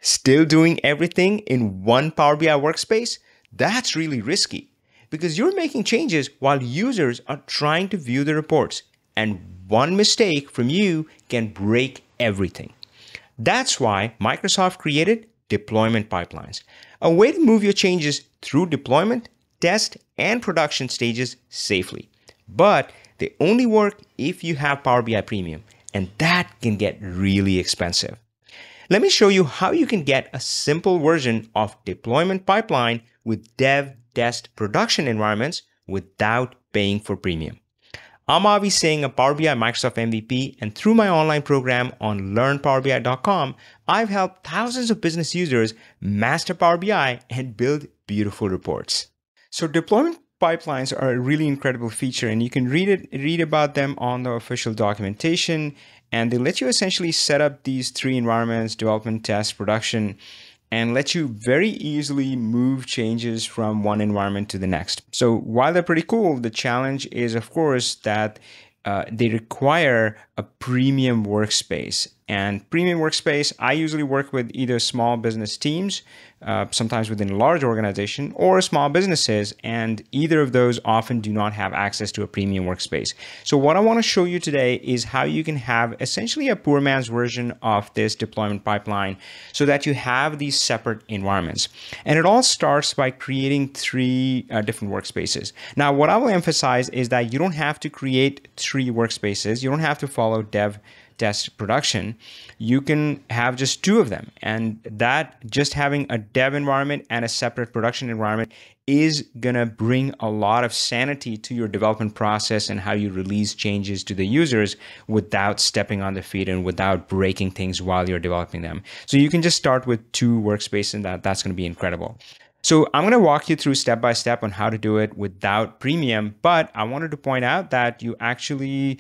Still doing everything in one Power BI workspace? That's really risky because you're making changes while users are trying to view the reports, and one mistake from you can break everything. That's why Microsoft created deployment pipelines, a way to move your changes through deployment, test, and production stages safely. But they only work if you have Power BI Premium, and that can get really expensive. Let me show you how you can get a simple version of deployment pipeline with dev, test, production environments without paying for premium. I'm Avi Singh, a Power BI Microsoft MVP, and through my online program on learnpowerbi.com, I've helped thousands of business users master Power BI and build beautiful reports. So deployment pipelines are a really incredible feature, and you can read about them on the official documentation, and they let you essentially set up these three environments: development, test, production, and let you very easily move changes from one environment to the next. So while they're pretty cool, the challenge is, of course, that they require a premium workspace. And premium workspace, I usually work with either small business teams, sometimes within a large organization, or small businesses, and either of those often do not have access to a premium workspace. So what I want to show you today is how you can have essentially a poor man's version of this deployment pipeline so that you have these separate environments. And it all starts by creating three different workspaces. Now, what I will emphasize is that you don't have to create three workspaces. You don't have to follow dev, test, production. You can have just two of them, and that just having a dev environment and a separate production environment is gonna bring a lot of sanity to your development process and how you release changes to the users without stepping on the feet and without breaking things while you're developing them. So you can just start with two workspaces, and that's gonna be incredible. So I'm going to walk you through step by step on how to do it without premium, but I wanted to point out that you actually,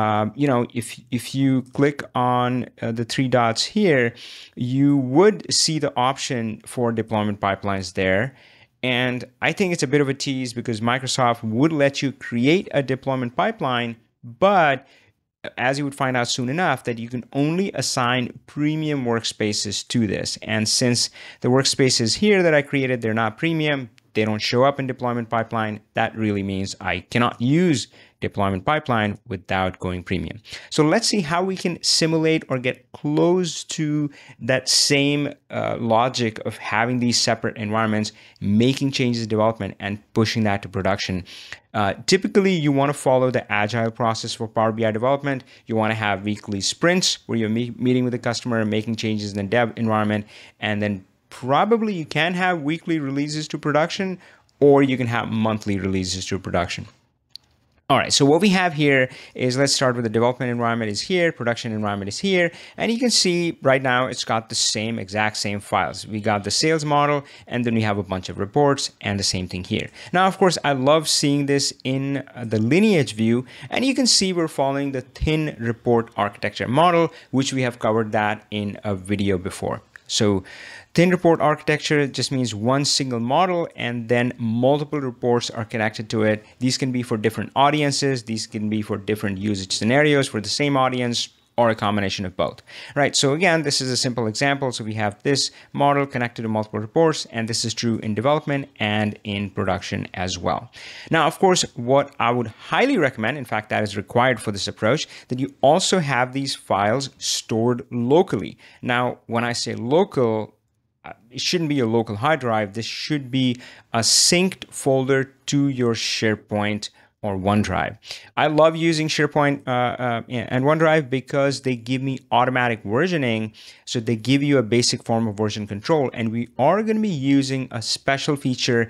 if you click on the three dots here, you would see the option for deployment pipelines there. And I think it's a bit of a tease because Microsoft would let you create a deployment pipeline, but as you would find out soon enough, that you can only assign premium workspaces to this. And since the workspaces here that I created, they're not premium, they don't show up in deployment pipeline, that really means I cannot use deployment pipeline without going premium. So let's see how we can simulate or get close to that same logic of having these separate environments, making changes in development and pushing that to production. Typically, you want to follow the agile process for Power BI development. You want to have weekly sprints where you're meeting with the customer, making changes in the dev environment, and then probably you can have weekly releases to production, or you can have monthly releases to production. All right, so what we have here is, let's start with the development environment is here, production environment is here, and you can see right now it's got the exact same files. We got the sales model, and then we have a bunch of reports, and the same thing here. Now, of course, I love seeing this in the lineage view, and you can see we're following the thin report architecture model, which we have covered that in a video before. So thin report architecture just means one single model and then multiple reports are connected to it. These can be for different audiences. These can be for different usage scenarios for the same audience, or a combination of both, right? So again, this is a simple example. So we have this model connected to multiple reports, and this is true in development and in production as well. Now, of course, what I would highly recommend, in fact, that is required for this approach, that you also have these files stored locally. Now, when I say local, it shouldn't be a local hard drive. This should be a synced folder to your SharePoint or OneDrive. I love using SharePoint and OneDrive because they give me automatic versioning. So they give you a basic form of version control. And we are going to be using a special feature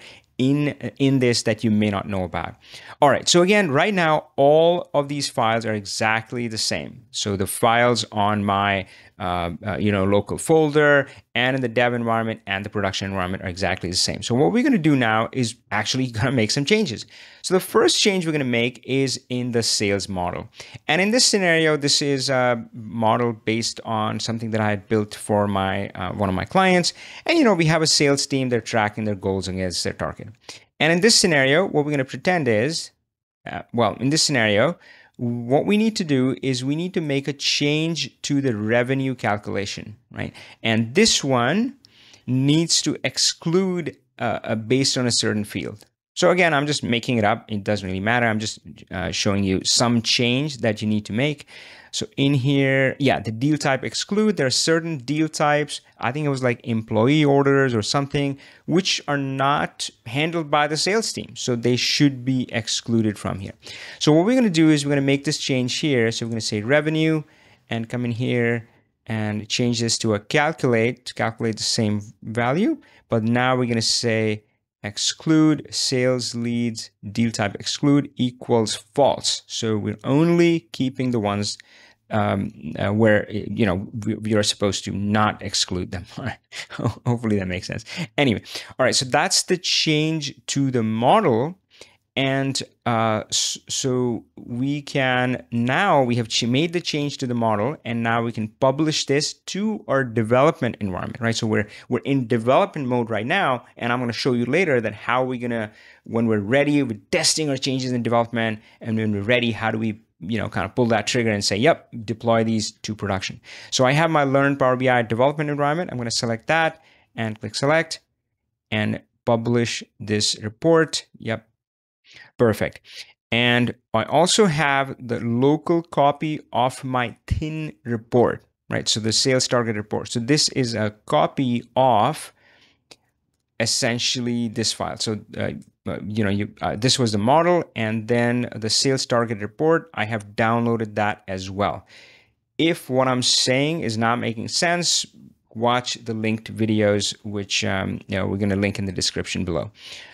in this that you may not know about. All right, so again, right now, all of these files are exactly the same. So the files on my local folder and in the dev environment and the production environment are exactly the same. So what we're going to do now is actually going to make some changes. So the first change we're going to make is in the sales model. And in this scenario, this is a model based on something that I had built for my one of my clients. And we have a sales team, they're tracking their goals against their target. And in this scenario, what we're going to pretend is, in this scenario, what we need to do is we need to make a change to the revenue calculation, right? And this one needs to exclude based on a certain field. So again, I'm just making it up. It doesn't really matter. I'm just showing you some change that you need to make. So in here, yeah, the deal type exclude, there are certain deal types, I think it was like employee orders or something, which are not handled by the sales team. So they should be excluded from here. So what we're going to do is we're going to make this change here. So we're going to say revenue and come in here and change this to a calculate to calculate the same value. But now we're going to say exclude sales leads deal type exclude equals false. So we're only keeping the ones where we are supposed to not exclude them. All right. Hopefully that makes sense. Anyway, all right. So that's the change to the model. And so we can now, we have made the change to the model, and now we can publish this to our development environment, right? So we're in development mode right now, and I'm going to show you later that how we're going to, when we're ready, we're testing our changes in development, and when we're ready, how do we kind of pull that trigger and say, yep, deploy these to production. So I have my Learn Power BI development environment. I'm going to select that and click select and publish this report. Yep. Perfect. And I also have the local copy of my thin report, right? So the sales target report. So this is a copy of essentially this file. So, this was the model, and then the sales target report, I have downloaded that as well. If what I'm saying is not making sense, watch the linked videos, which we're going to link in the description below.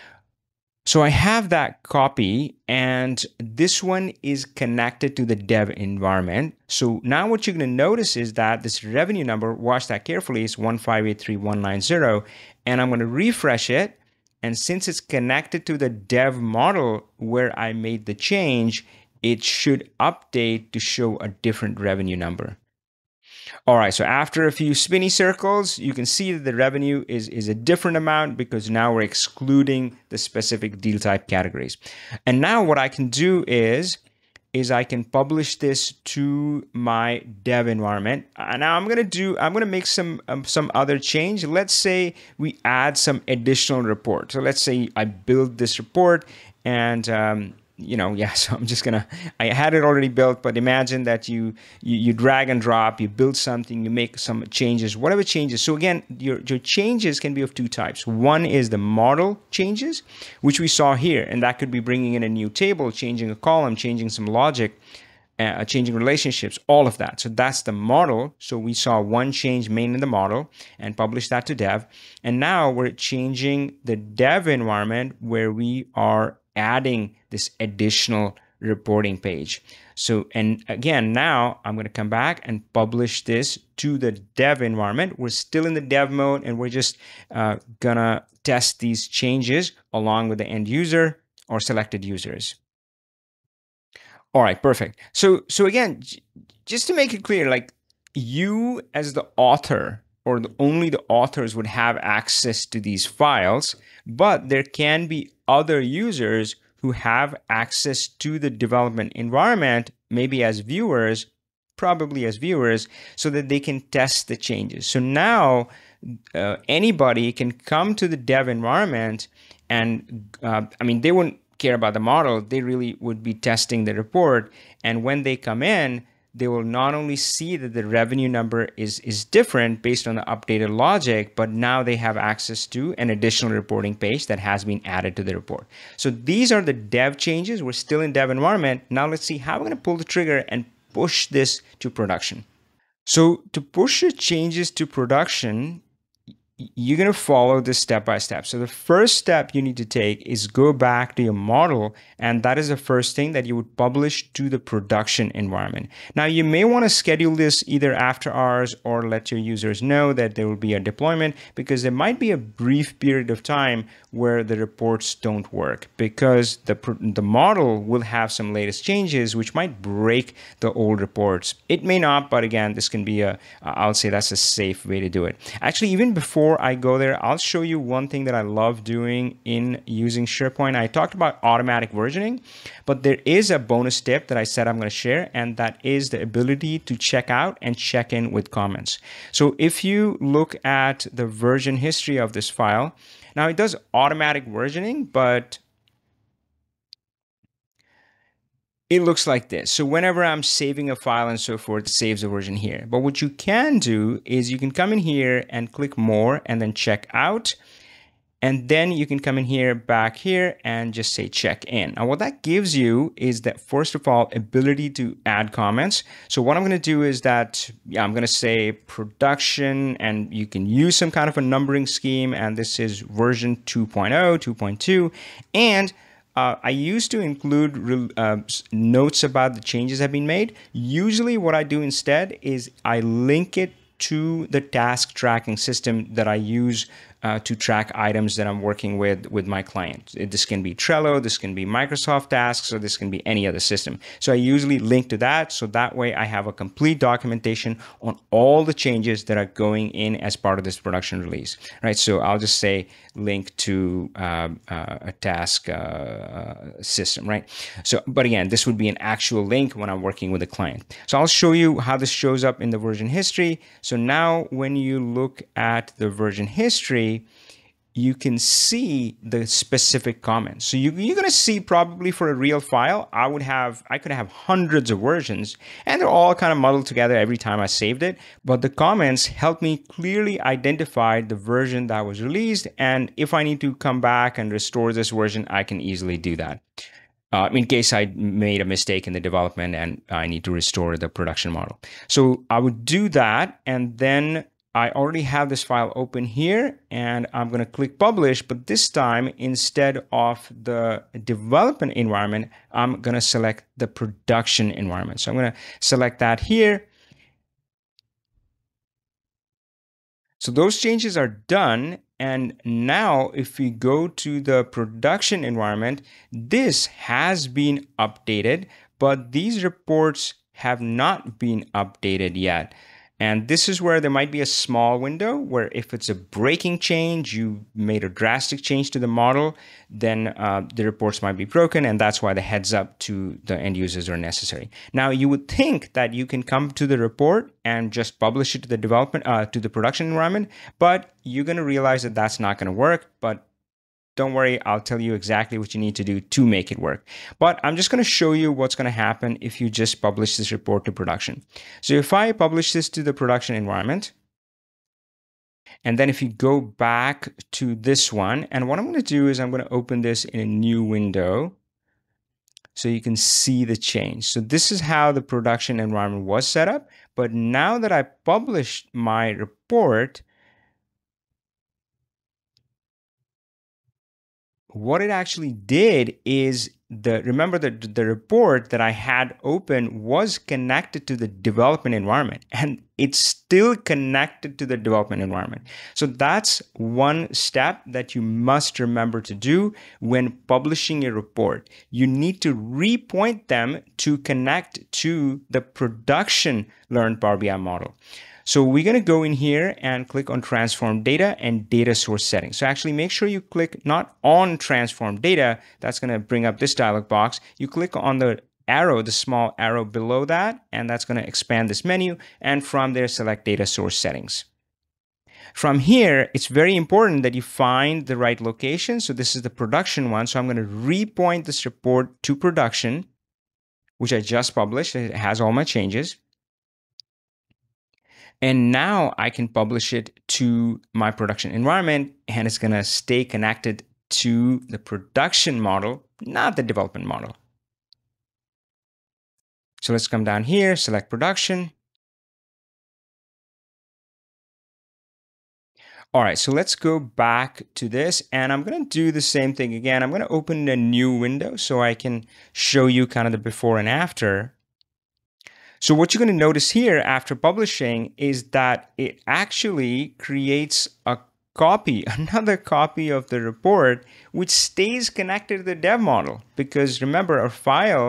So I have that copy, and this one is connected to the dev environment. So now what you're going to notice is that this revenue number, watch that carefully, is 1583190, and I'm going to refresh it. And since it's connected to the dev model where I made the change, it should update to show a different revenue number. All right, so after a few spinny circles, you can see that the revenue is a different amount because now we're excluding the specific deal type categories. And now what I can do is I can publish this to my dev environment. Now I'm gonna make some other change. Let's say we add some additional report. So let's say I build this report and so I'm just I had it already built, but imagine that you drag and drop, you build something, you make some changes, whatever changes. So again, your changes can be of two types. One is the model changes, which we saw here, and that could be bringing in a new table, changing a column, changing some logic, changing relationships, all of that. So that's the model. So we saw one change made in the model and published that to dev. And now we're changing the dev environment where we are adding this additional reporting page. So, and again, now I'm going to come back and publish this to the dev environment. We're still in the dev mode, and we're just gonna test these changes along with the end user or selected users. All right, perfect. So again, just to make it clear, like you as the author or only the authors would have access to these files, but there can be other users who have access to the development environment, maybe as viewers, probably as viewers, so that they can test the changes. So now anybody can come to the dev environment and, they wouldn't care about the model, they really would be testing the report. And when they come in, they will not only see that the revenue number is different based on the updated logic, but now they have access to an additional reporting page that has been added to the report. So these are the dev changes. We're still in dev environment. Now let's see how we're going to pull the trigger and push this to production. So to push the changes to production, you're going to follow this step by step. So the first step you need to take is go back to your model, and that is the first thing that you would publish to the production environment. Now you may want to schedule this either after hours or let your users know that there will be a deployment, because there might be a brief period of time where the reports don't work because the model will have some latest changes which might break the old reports. It may not, but again, this can be I'll say that's a safe way to do it. Actually, even before before I go there, I'll show you one thing that I love doing in using SharePoint. I talked about automatic versioning, but there is a bonus tip that I said I'm going to share, and that is the ability to check out and check in with comments. So if you look at the version history of this file, now it does automatic versioning, but it looks like this. So whenever I'm saving a file and so forth, it saves a version here. But what you can do is you can come in here and click more and then check out. And then you can come in here, back here, and just say check in. And what that gives you is that, first of all, ability to add comments. So what I'm going to do is that, I'm going to say production, and you can use some kind of a numbering scheme. And this is version 2.0, 2.2. And I used to include notes about the changes that have been made. Usually what I do instead is I link it to the task tracking system that I use to track items that I'm working with my client. This can be Trello, this can be Microsoft Tasks, or this can be any other system. So I usually link to that, so that way I have a complete documentation on all the changes that are going in as part of this production release, right? So I'll just say link to a task system, right? So, but again, this would be an actual link when I'm working with a client. So I'll show you how this shows up in the version history. So now when you look at the version history, you can see the specific comments. So you're going to see, probably for a real file, I could have hundreds of versions, and they're all kind of muddled together every time I saved it. But the comments help me clearly identify the version that was released. And if I need to come back and restore this version, I can easily do that. In case I made a mistake in the development and I need to restore the production model. So I would do that, and then I already have this file open here, and I'm going to click publish, but this time, instead of the development environment, I'm going to select the production environment. So I'm going to select that here. So those changes are done. And now if we go to the production environment, this has been updated, but these reports have not been updated yet. And this is where there might be a small window where if it's a breaking change, you made a drastic change to the model, then the reports might be broken, and that's why the heads up to the end users are necessary. Now, you would think that you can come to the report and just publish it to the development, to the production environment, but you're going to realize that that's not going to work. But don't worry, I'll tell you exactly what you need to do to make it work. But I'm just going to show you what's going to happen if you just publish this report to production. So if I publish this to the production environment, and then if you go back to this one, and what I'm going to do is I'm going to open this in a new window so you can see the change. So this is how the production environment was set up. But now that I published my report, what it actually did is, remember that the report that I had open was connected to the development environment, and it's still connected to the development environment. So that's one step that you must remember to do when publishing a report. You need to repoint them to connect to the production Learn Power BI model. So we're going to go in here and click on transform data and data source settings. So actually make sure you click not on transform data. That's going to bring up this dialog box. You click on the arrow, the small arrow below that, and that's going to expand this menu. And from there, select data source settings. From here, it's very important that you find the right location. So this is the production one. So I'm going to repoint this report to production, which I just published. It has all my changes. And now I can publish it to my production environment, and it's going to stay connected to the production model, not the development model. So let's come down here, select production. All right, so let's go back to this, and I'm going to do the same thing again. I'm going to open a new window so I can show you kind of the before and after. So what you're going to notice here after publishing is that it actually creates a copy, another copy of the report, which stays connected to the dev model. Because remember, our file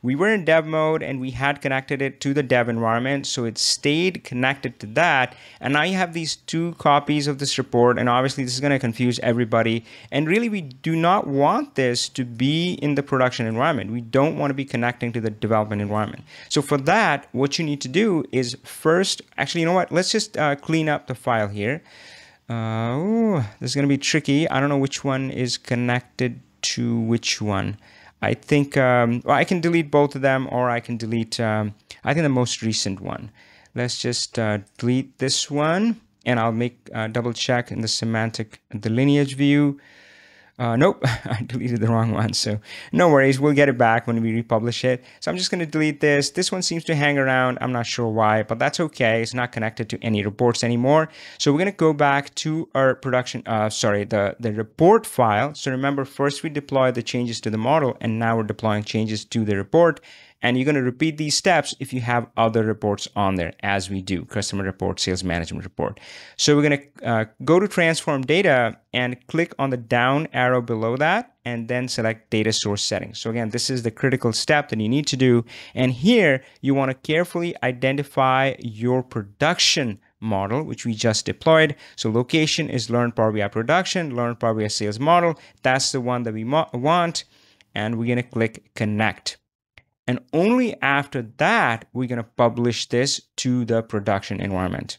we were in dev mode and we had connected it to the dev environment. So it stayed connected to that. And now you have these 2 copies of this report. And obviously this is going to confuse everybody. And really, we do not want this to be in the production environment. We don't want to be connecting to the development environment. So for that, what you need to do is first, actually, you know what? Let's just clean up the file here. This is going to be tricky. I don't know which one is connected to which one. I think well, I can delete both of them, or I can delete, I think, the most recent one. Let's just delete this one, and I'll make double check in the semantic, the lineage view. Nope, I deleted the wrong one. So no worries, we'll get it back when we republish it. So I'm just going to delete this. This one seems to hang around. I'm not sure why, but that's okay. It's not connected to any reports anymore. So we're going to go back to our production, the report file. So remember, first we deployed the changes to the model, and now we're deploying changes to the report. And you're going to repeat these steps if you have other reports on there, as we do: customer report, sales management report. So we're going to go to transform data and click on the down arrow below that, and then select data source settings. So again, this is the critical step that you need to do. And here you want to carefully identify your production model, which we just deployed. So location is Learn Power BI Production, Learn Power BI Sales Model. That's the one that we want. And we're going to click Connect. And only after that, we're going to publish this to the production environment.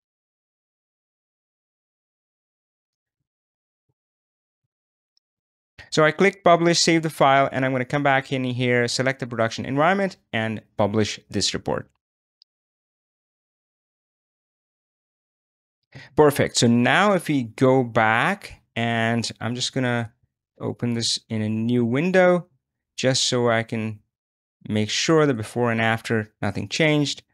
So I click Publish, save the file, and I'm going to come back in here, select the production environment, and publish this report. Perfect. So now if we go back, and I'm just going to open this in a new window, just so I can make sure that before and after nothing changed.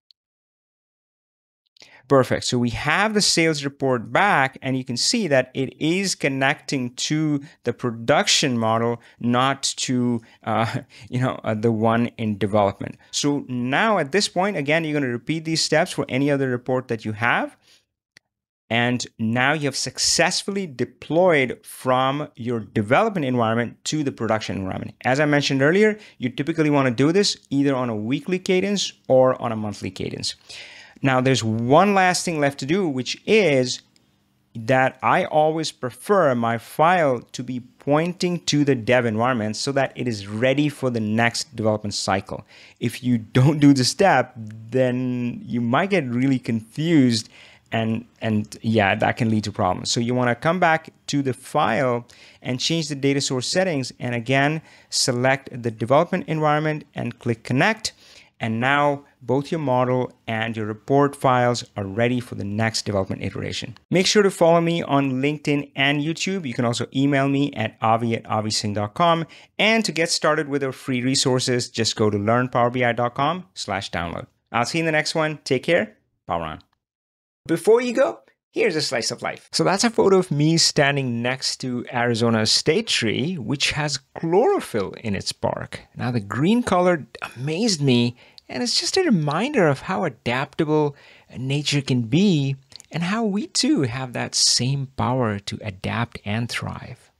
Perfect. So we have the sales report back, and you can see that it is connecting to the production model, not to the one in development. So now at this point, again, you're going to repeat these steps for any other report that you have. And now you have successfully deployed from your development environment to the production environment. As I mentioned earlier, you typically want to do this either on a weekly cadence or on a monthly cadence. Now, there's one last thing left to do, which is that I always prefer my file to be pointing to the dev environment so that it is ready for the next development cycle. If you don't do the step, then you might get really confused, and yeah, that can lead to problems. So you want to come back to the file and change the data source settings, and again, select the development environment and click Connect. And now both your model and your report files are ready for the next development iteration. Make sure to follow me on LinkedIn and YouTube. You can also email me at avi@avisingh.com. And to get started with our free resources, just go to learnpowerbi.com/download. I'll see you in the next one. Take care. Power on. Before you go, here's a slice of life. So that's a photo of me standing next to Arizona's state tree, which has chlorophyll in its bark. Now, the green color amazed me, and it's just a reminder of how adaptable nature can be and how we too have that same power to adapt and thrive.